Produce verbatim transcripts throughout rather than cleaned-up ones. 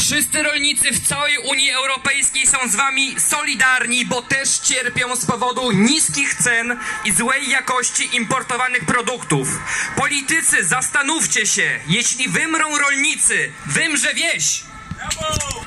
Wszyscy rolnicy w całej Unii Europejskiej są z wami solidarni, bo też cierpią z powodu niskich cen i złej jakości importowanych produktów. Politycy, zastanówcie się, jeśli wymrą rolnicy, wymrze wieś! Brawo!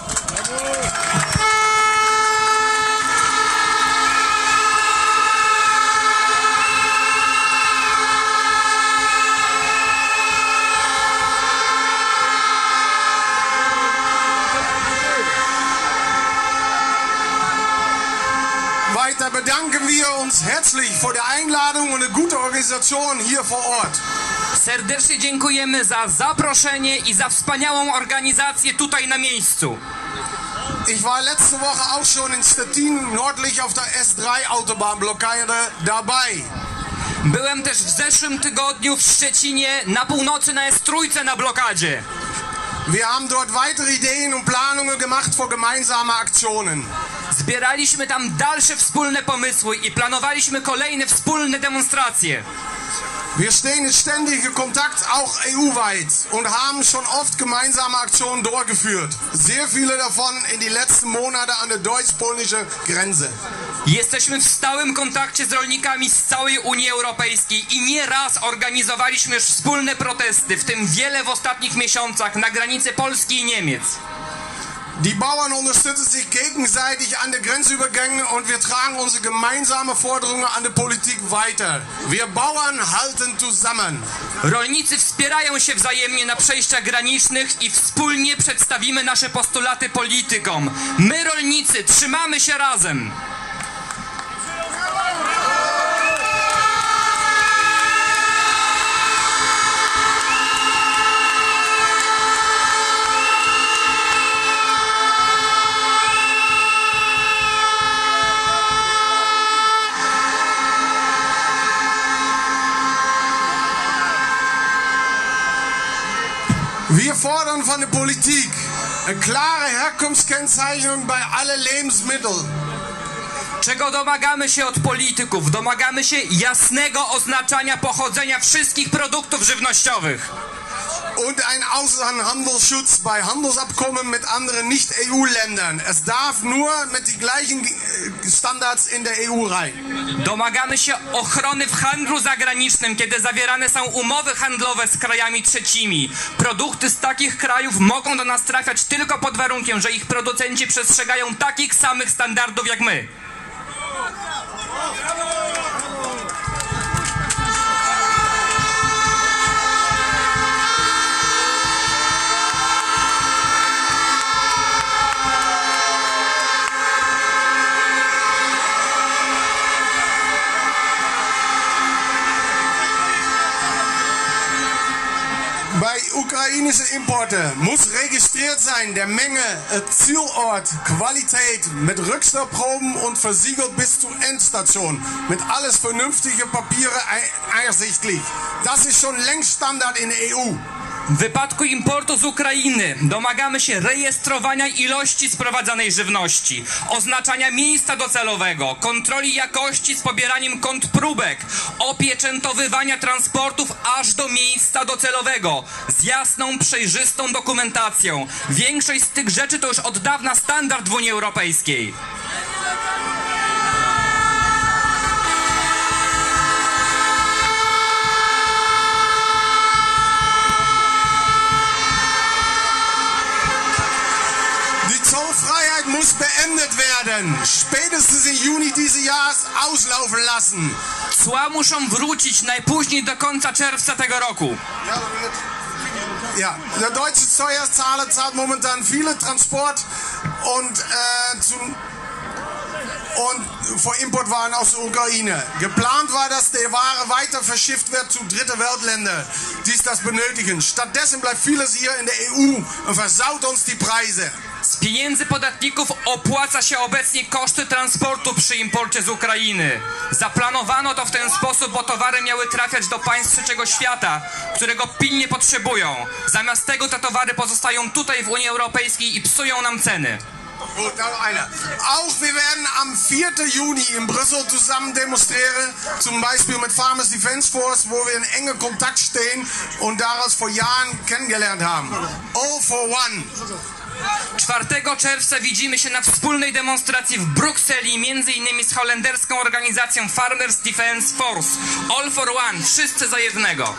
Weiter bedanken wir uns herzlich für die Einladung und eine gute Organisation hier vor Ort. Serdecznie dziękujemy za zaproszenie i za wspaniałą organizację tutaj na miejscu. Ich war letzte Woche auch schon in Stettin nördlich auf der S drei Autobahnblockade dabei. Byłem też w zeszłym tygodniu w Szczecinie na północy na S trzy na blokadzie. Wir haben dort weitere Ideen und Planungen gemacht für gemeinsame Aktionen. Zbieraliśmy tam dalsze wspólne pomysły i planowaliśmy kolejne wspólne demonstracje. Wir stehen in ständigem Kontakt, auch E U-weit, und haben schon oft gemeinsame Aktionen durchgeführt. Sehr viele davon in die letzten Monate an der deutsch-polnischen Grenze. Jesteśmy w stałym kontakcie z rolnikami z całej Unii Europejskiej i nieraz organizowaliśmy już wspólne protesty, w tym wiele w ostatnich miesiącach na granicy Polski i Niemiec. Die Bauern unterstützen sich gegenseitig an den Grenzübergängen und wir tragen unsere gemeinsamen Forderungen an die Politik weiter. Wir Bauern halten zusammen. Rolnicy wspierają się wzajemnie na przejściach granicznych i wspólnie przedstawimy nasze postulaty politykom. My, rolnicy, trzymamy się razem. Wir fordern von der Politik eine klare Herkunftskennzeichnung bei allen Lebensmitteln. Czego domagamy się od polityków? Domagamy się jasnego oznaczania pochodzenia wszystkich produktów żywnościowych. Und ein Außenhandelsschutz bei Handelsabkommen mit anderen Nicht-E U-Ländern. Es darf nur mit den gleichen Standards in der E U rein. Domagamy się ochrony w handlu zagranicznym, kiedy zawierane są umowy handlowe z krajami trzecimi. Produkty z takich krajów mogą do nas trafiać tylko pod warunkiem, że ich producenci przestrzegają takich samych standardów jak my. Bei ukrainischen Importen muss registriert sein der Menge, Zielort, Qualität mit Rückstauproben und versiegelt bis zur Endstation. Mit alles vernünftige Papiere ersichtlich. Das ist schon längst Standard in der E U. W wypadku importu z Ukrainy domagamy się rejestrowania ilości sprowadzanej żywności, oznaczania miejsca docelowego, kontroli jakości z pobieraniem kontrpróbek, opieczętowywania transportów aż do miejsca docelowego z jasną, przejrzystą dokumentacją. Większość z tych rzeczy to już od dawna standard w Unii Europejskiej. Zollfreiheit muss beendet werden. Spätestens im Juni dieses Jahres auslaufen lassen. Cła muszą wrócić najpóźniej do końca czerwca tego roku. Ja, der deutsche Steuerzahler zahlt momentan viele Transport und äh, zum und vor Importwaren aus der Ukraine. Geplant war, dass die Ware weiter verschifft wird zu dritte Weltländer, die das benötigen. Stattdessen bleibt vieles hier in der E U und versaut uns die Preise. Z pieniędzy podatników opłaca się obecnie koszty transportu przy imporcie z Ukrainy. Zaplanowano to w ten sposób, bo towary miały trafiać do państw trzeciego świata, którego pilnie potrzebują. Zamiast tego te towary pozostają tutaj w Unii Europejskiej i psują nam ceny. Gut, noch einer. Auch wir werden am vierten Juni in Brüssel zusammen demonstrieren, zum Beispiel mit Farmers Defence Force, wo wir in engem Kontakt stehen und daraus vor Jahren kennengelernt haben. All for one. czwartego czerwca widzimy się na wspólnej demonstracji w Brukseli, między innymi z holenderską organizacją Farmers Defence Force. All for one, wszyscy za jednego.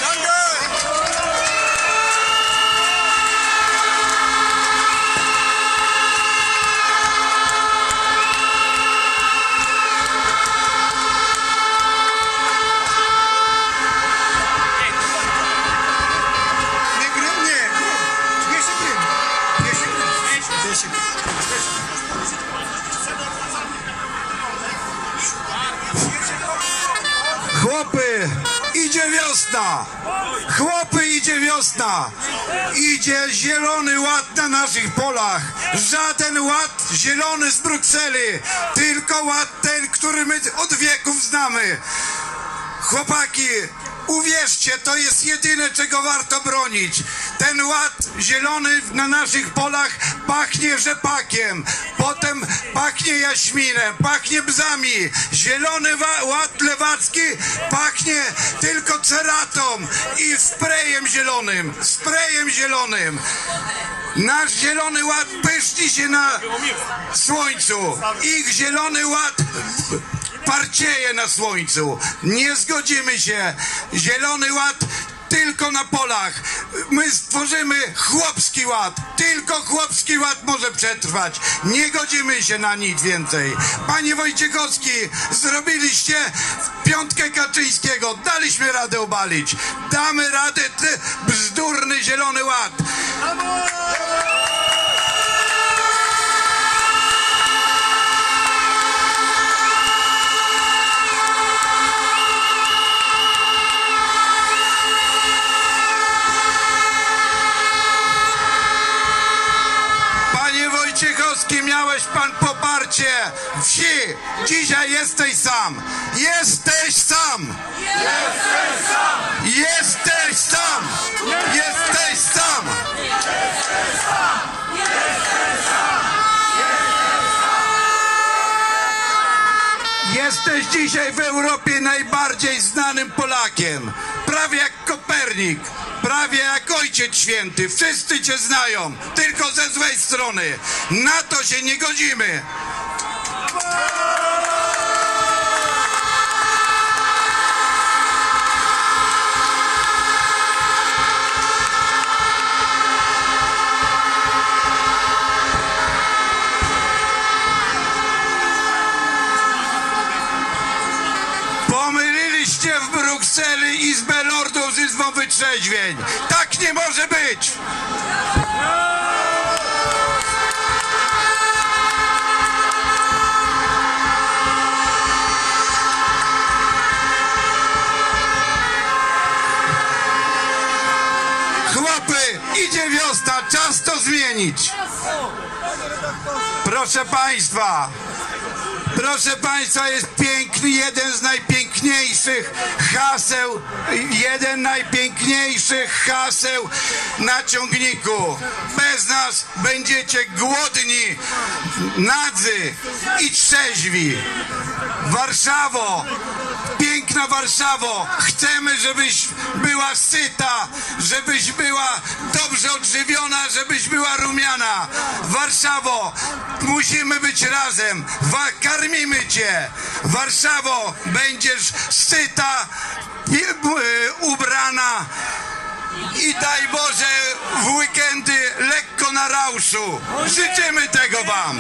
Chłopy, idzie wiosna! Chłopy, idzie wiosna! Idzie zielony ład na naszych polach. Żaden ład zielony z Brukseli, tylko ład ten, który my od wieków znamy. Chłopaki, uwierzcie, to jest jedyne, czego warto bronić. Ten ład zielony na naszych polach pachnie rzepakiem, potem pachnie jaśminem, pachnie bzami. Zielony ład lewacki pachnie tylko ceratą i sprayem zielonym, sprayem zielonym. Nasz zielony ład pyszni się na słońcu. Ich zielony ład parcieje na słońcu. Nie zgodzimy się. Zielony ład tylko na polach. My stworzymy chłopski ład. Tylko chłopski ład może przetrwać. Nie godzimy się na nic więcej. Panie Wojciechowski, zrobiliście piątkę Kaczyńskiego. Daliśmy radę obalić. Damy radę ten bzdurny zielony ład. Wojciechowski, miałeś pan poparcie wsi. Dzisiaj jesteś sam. Jesteś sam. Jesteś sam. Jesteś sam. Jesteś sam. Jesteś sam. Jesteś sam. Jesteś dzisiaj w Europie najbardziej znanym Polakiem. Prawie jak Kopernik. Prawie jak Ojciec Święty. Wszyscy cię znają, tylko ze złej strony. Na to się nie godzimy. Pomyliliście w Brukseli Izbę Lordów z Izbą Wytrzeźwień. Tak nie może być! Chłopy, idzie wiosna, czas to zmienić. Proszę państwa, proszę państwa, jest piękny, jeden z najpiękniejszych haseł, jeden najpiękniejszych haseł na ciągniku. Bez nas będziecie głodni, nadzy i trzeźwi. Warszawo, piękna Warszawo, chcemy, żebyś była syta, żebyś była dobrze odżywiona, żebyś była rumiana. Warszawo, musimy być razem, Wa- karmimy cię. Warszawo, będziesz syta, ubrana i daj Boże w weekendy lekko na rauszu. Życzymy tego wam.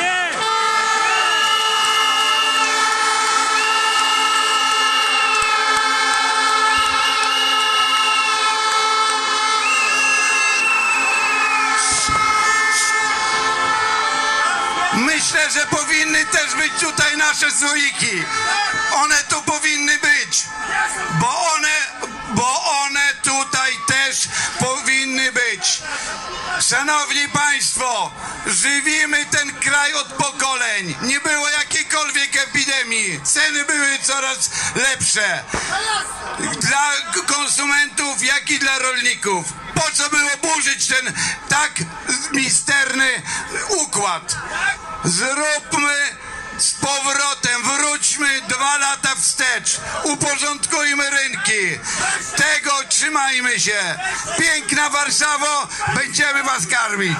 Myślę, że powinny też być tutaj nasze słoiki. One tu powinny być, bo one, bo one tutaj też powinny być. Szanowni Państwo, żywimy ten kraj od pokoleń. Nie było jakiejkolwiek epidemii. Ceny były coraz lepsze. Dla konsumentów, jak i dla rolników. Po co było burzyć ten tak misterny układ? Zróbmy powrotem, wróćmy dwa lata wstecz, uporządkujmy rynki, tego trzymajmy się. Piękna Warszawo, będziemy was karmić.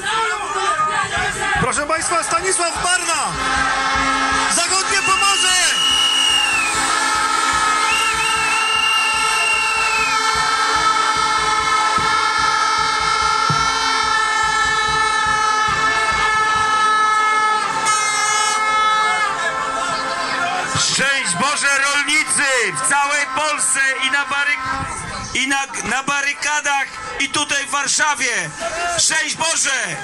Proszę Państwa, Stanisław Barna, Zachodnie Pomorze! Szczęść Boże rolnicy w całej Polsce i na, baryk i na, na barykadach i tutaj w Warszawie. Szczęść Boże!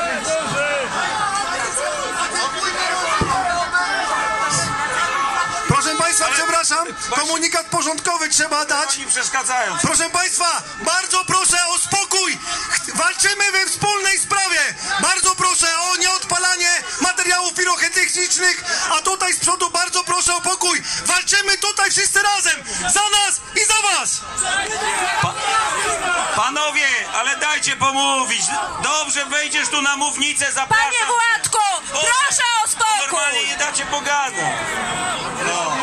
Proszę Państwa, przepraszam, komunikat porządkowy trzeba dać. Oni przeszkadzają. Proszę Państwa, bardzo proszę o spokój. Walczymy we wspólnej sprawie. Bardzo proszę o nieodpalanie materiałów pirotechnicznych, a tutaj z przodu bardzo proszę o pokój. Walczymy tutaj wszyscy razem. Za nas i za Was. Pa Panowie, ale dajcie pomówić. Dobrze, wejdziesz tu na mównicę, zapraszam. Panie Władku, proszę o spokój. Normalnie nie dacie pogadać. No.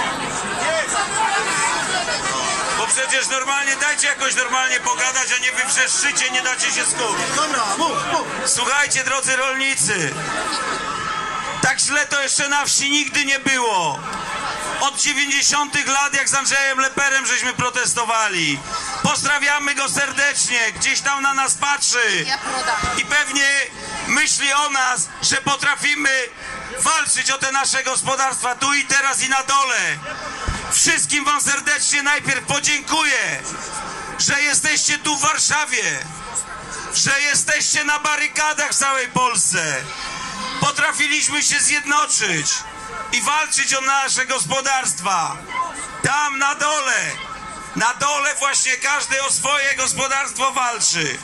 Bo przecież normalnie dajcie jakoś normalnie pogadać, a nie wy wrzeszczycie, nie dacie się skupić. Dobra, mów, mów. Słuchajcie, drodzy rolnicy, tak źle to jeszcze na wsi nigdy nie było. Od dziewięćdziesiątych lat, jak z Andrzejem Leperem żeśmy protestowali. Pozdrawiamy go serdecznie, gdzieś tam na nas patrzy i pewnie myśli o nas, że potrafimy walczyć o te nasze gospodarstwa tu i teraz i na dole. Wszystkim wam serdecznie najpierw podziękuję, że jesteście tu w Warszawie, że jesteście na barykadach w całej Polsce. Potrafiliśmy się zjednoczyć i walczyć o nasze gospodarstwa. Tam na dole, na dole właśnie każdy o swoje gospodarstwo walczy.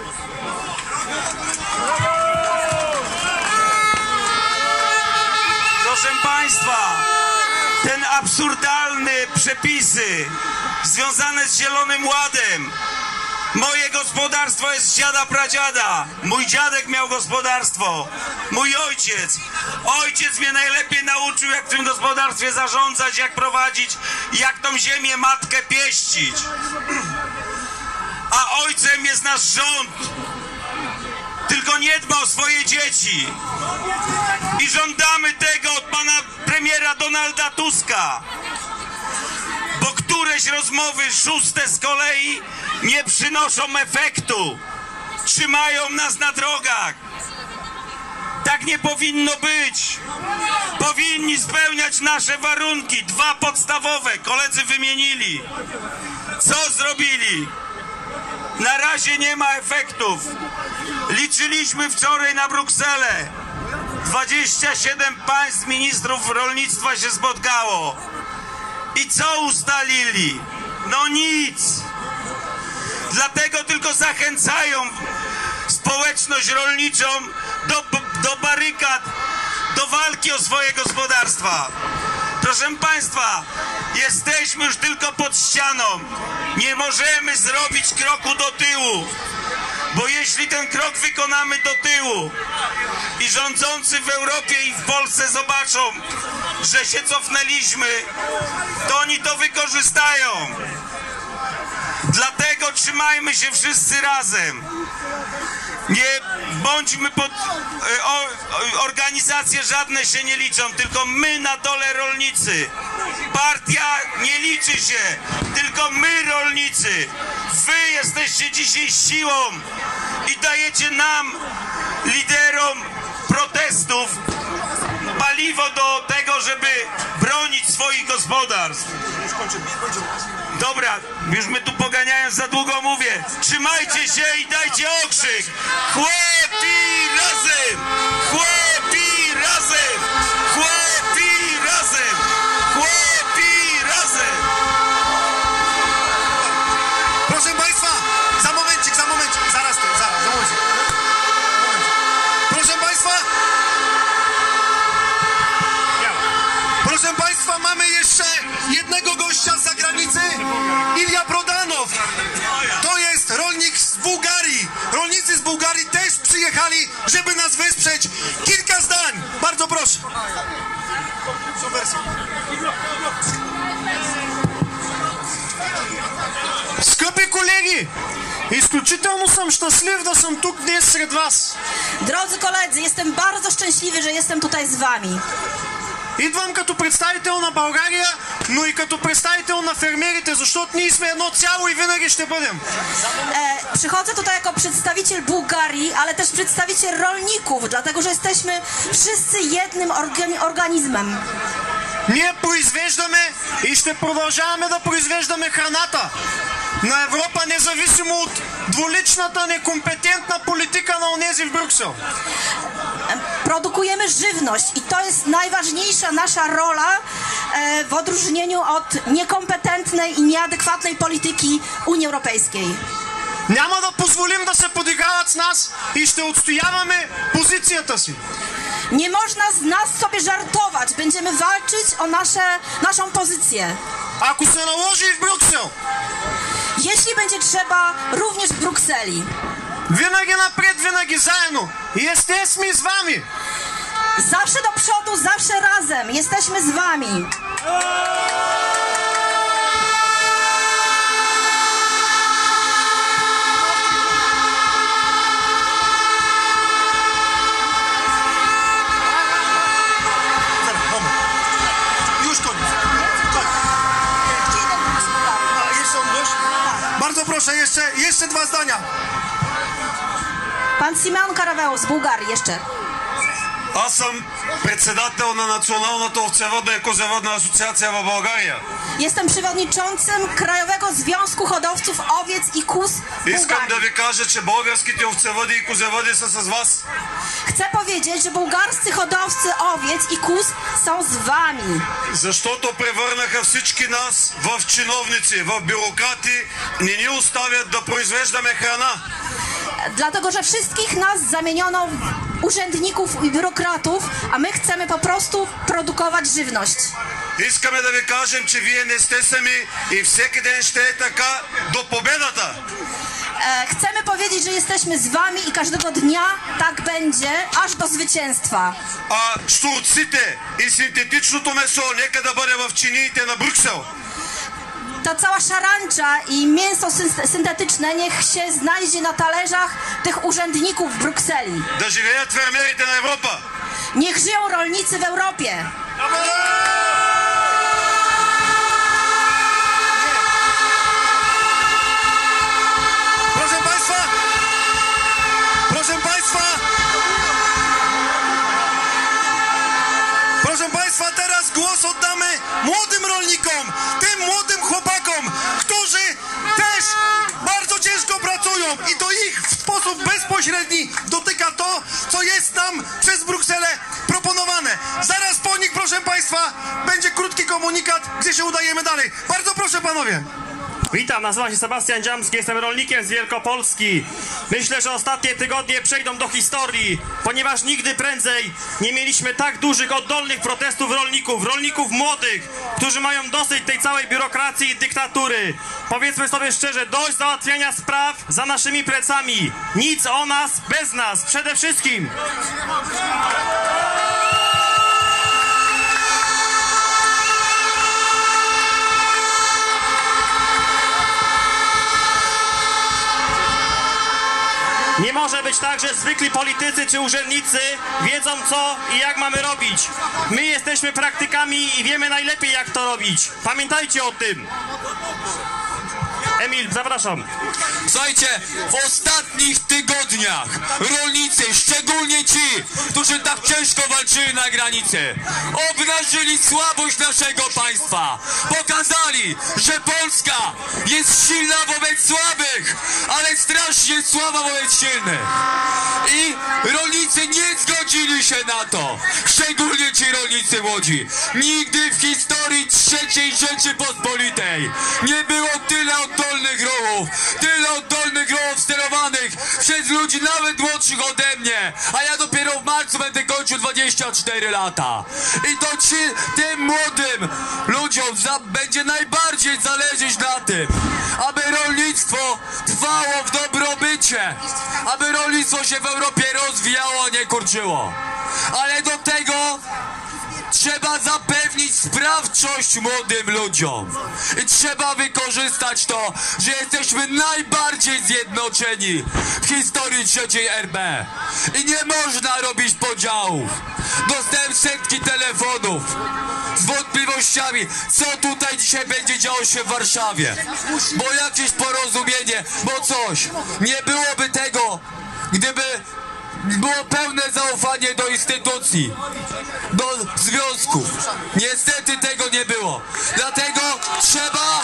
Proszę Państwa, ten absurdalne przepisy związane z Zielonym Ładem. Moje gospodarstwo jest z dziada pradziada. Mój dziadek miał gospodarstwo. Mój ojciec. Ojciec mnie najlepiej nauczył, jak w tym gospodarstwie zarządzać, jak prowadzić, jak tą ziemię matkę pieścić. A ojcem jest nasz rząd. Tylko nie dba o swoje dzieci. I żądamy tego od pana premiera Donalda Tuska. Bo któreś rozmowy szóste z kolei nie przynoszą efektu. Trzymają nas na drogach. Tak nie powinno być. Powinni spełniać nasze warunki. Dwa podstawowe. Koledzy wymienili. Co zrobili? Na razie nie ma efektów. Liczyliśmy wczoraj na Brukselę. dwadzieścia siedem państw ministrów rolnictwa się spotkało. I co ustalili? No nic. Dlatego tylko zachęcają społeczność rolniczą do, do barykad, do walki o swoje gospodarstwa. Proszę Państwa, jesteśmy już tylko pod ścianą. Nie możemy zrobić kroku do tyłu. Bo jeśli ten krok wykonamy do tyłu i rządzący w Europie i w Polsce zobaczą, że się cofnęliśmy, to oni to wykorzystają. Dlatego trzymajmy się wszyscy razem. Nie bądźmy pod... O, organizacje żadne się nie liczą, tylko my na dole rolnicy. Partia nie liczy się, tylko my rolnicy. Wy jesteście dzisiaj siłą i dajecie nam, liderom protestów, paliwo do tego, żeby bronić swoich gospodarstw. Dobra, już my tu poganiając za długo mówię. Trzymajcie się i dajcie okrzyk. Chłopi razem! Chłopi razem! Chłopi razem! Chłopi razem! Proszę Państwa, za momencik, za momencik, zaraz, ty, zaraz, za momencik. Proszę Państwa, proszę Państwa, mamy jeszcze jednego gościa z zagranicy, Ilja Brodanow. To jest rolnik z Bułgarii. Rolnicy z Bułgarii też przyjechali, żeby nas wesprzeć. Kilka zdań, bardzo proszę. Скъпи колеги, изключително съм щастлив да съм тук днес сред вас. Drodzy koledzy, jestem bardzo szczęśliwy, że jestem tutaj z wami. Идвам като представител на България, но и като представител на фермерите, защото ние сме едно цяло и винаги ще бъдем. E, przychodzę tutaj jako przedstawiciel Bułgarii, ale też przedstawiciel rolników, dlatego że jesteśmy wszyscy jednym organi organizmem. Ние произвеждаме и ще продължаваме да произвеждаме храната на Европа, независимо от двуличната некомпетентна политика на онези в Брюксел. Produkujemy żywność i to jest najważniejsza nasza rola e, w odróżnieniu od niekompetentnej i nieadekwatnej polityki Unii Europejskiej. Няма да позволим да се подиграват с нас и ще отстояваме позицията си. Nie można z nas sobie żartować. Będziemy walczyć o nasze, naszą pozycję. Ако се наложи и в Брюксел, Jeśli będzie trzeba, również w Brukseli. винаги напред, винаги заедно. И есте сме с вами. Zawsze do przodu, zawsze razem. Jesteśmy z wami. Już koniec. Tak. A, jeszcze on dość? Bardzo proszę, jeszcze, jeszcze dwa zdania. Pan Simeon Karaweł z Bułgarii jeszcze. Аз съм председател на Националната овцеводна и козеводна асоциация в България. Jestem przewodniczącym Krajowego Związku Hodowców Owiec i Kóz Искам да Bułgarii. ви кажа, че българските овцеводи и козеводи са с вас. Chcę powiedzieć, że bułgarscy hodowcy owiec i kóz są z wami. Защото превърнаха всички нас в чиновници, в бюрократи, не ни оставят да произвеждаме храна. Dlatego, że wszystkich nas zamieniono w urzędników i biurokratów, a my chcemy po prostu produkować żywność. Искаме да ви кажем, че вие не сте сами и всеки ден ще е така до победата. E, chcemy powiedzieć, że jesteśmy z wami i każdego dnia tak będzie, aż do zwycięstwa. А штурците и синтетичното месо нека да бъде в чиниите на Брюксел. Ta cała szarancza i mięso syn- syntetyczne niech się znajdzie na talerzach tych urzędników w Brukseli. Да живеят фермерите на Европа. Niech żyją rolnicy w Europie. Proszę Państwa, proszę Państwa, proszę Państwa, teraz głos oddamy młodym rolnikom, tym młodym chłopakom, którzy też bardzo ciężko pracują i to ich w sposób bezpośredni dotyka to, co jest nam przez Brukselę proponowane. Zaraz po nich, proszę Państwa, będzie krótki komunikat, gdzie się udajemy dalej. Bardzo proszę panowie. Witam, nazywam się Sebastian Dziamski, jestem rolnikiem z Wielkopolski. Myślę, że ostatnie tygodnie przejdą do historii, ponieważ nigdy prędzej nie mieliśmy tak dużych, oddolnych protestów rolników, rolników młodych, którzy mają dosyć tej całej biurokracji i dyktatury. Powiedzmy sobie szczerze, dość załatwiania spraw za naszymi plecami. Nic o nas bez nas, przede wszystkim. Nie może być tak, że zwykli politycy czy urzędnicy wiedzą co i jak mamy robić. My jesteśmy praktykami i wiemy najlepiej jak to robić. Pamiętajcie o tym. Emil, zapraszam. Słuchajcie, w ostatnich tygodniach rolnicy, szczególnie ci, którzy tak ciężko walczyli na granicy, obnażyli słabość naszego państwa. Pokazali, że Polska jest silna wobec słabych, ale strasznie słaba wobec silnych. I rolnicy nie zgodzili się na to. Szczególnie ci rolnicy młodzi. Nigdy w historii trzeciej Rzeczypospolitej nie było tyle oddolnych ruchów, tyle oddolnych ruchów sterowanych przez ludzi nawet młodszych ode mnie, a ja dopiero w marcu będę kończył dwadzieścia cztery lata. I to ci, tym młodym ludziom za, będzie najbardziej zależeć na tym, aby rolnictwo trwało w dobrobycie, aby rolnictwo się w Europie rozwijało, a nie kurczyło. ale do tego trzeba zapewnić sprawczość młodym ludziom. I trzeba wykorzystać to, że jesteśmy najbardziej zjednoczeni w historii trzeciej R B. I nie można robić podziałów. Dostałem setki telefonów z wątpliwościami, co tutaj dzisiaj będzie działo się w Warszawie. Bo jakieś porozumienie, bo coś. Nie byłoby tego, gdyby było pełne zaufanie do instytucji, do związków. Niestety tego nie było. Dlatego trzeba...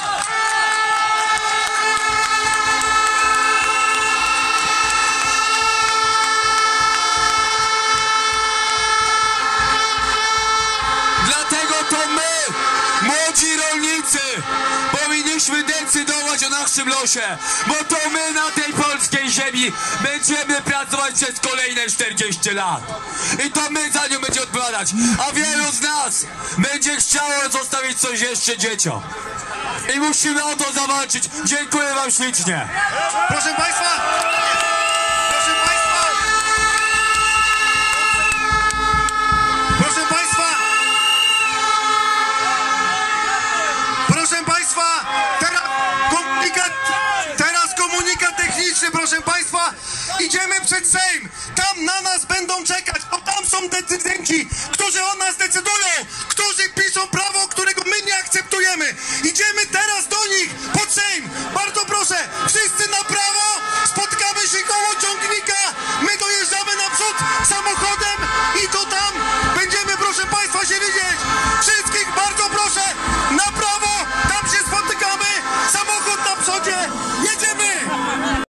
Dlatego to my, młodzi rolnicy, powinniśmy decydować o naszym losie, bo to my na tej polskiej ziemi będziemy pracować przez kolejne czterdzieści lat. I to my za nią będziemy odpowiadać, a wielu z nas będzie chciało zostawić coś jeszcze dzieciom. I musimy o to zawalczyć. Dziękuję wam ślicznie. Proszę Państwa! Proszę Państwa! Proszę Państwa! Proszę Państwa! Teraz komunikat, teraz komunikat techniczny, proszę Państwa! Idziemy przed Sejm! Tam na nas będą czekać, bo tam są decydenci, którzy o nas decydują, którzy piszą prawo.